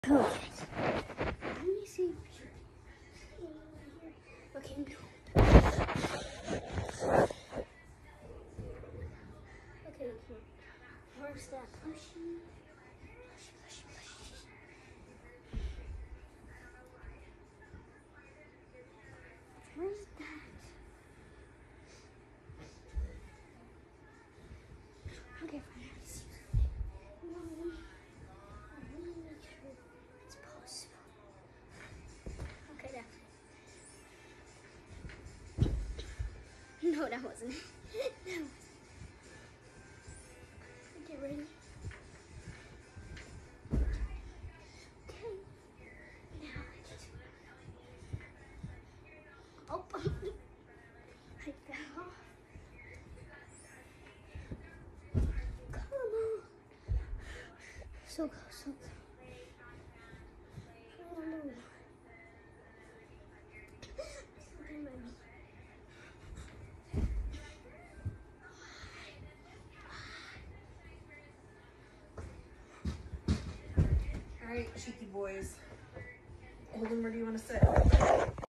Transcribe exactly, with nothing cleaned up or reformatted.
Okay. Let me see. Okay. Okay, where's that plushie? Plushie, plushie, plushie. Where's that? Okay, fine. Let's see. No, let me, let me make sure it's possible. Okay, that's it. No, that wasn't it. That wasn't. Okay, ready? Okay. Now I just. Oh, I fell off. Come on. So close, so close. I don't know. All right, cheeky boys. Holden, where do you want to sit?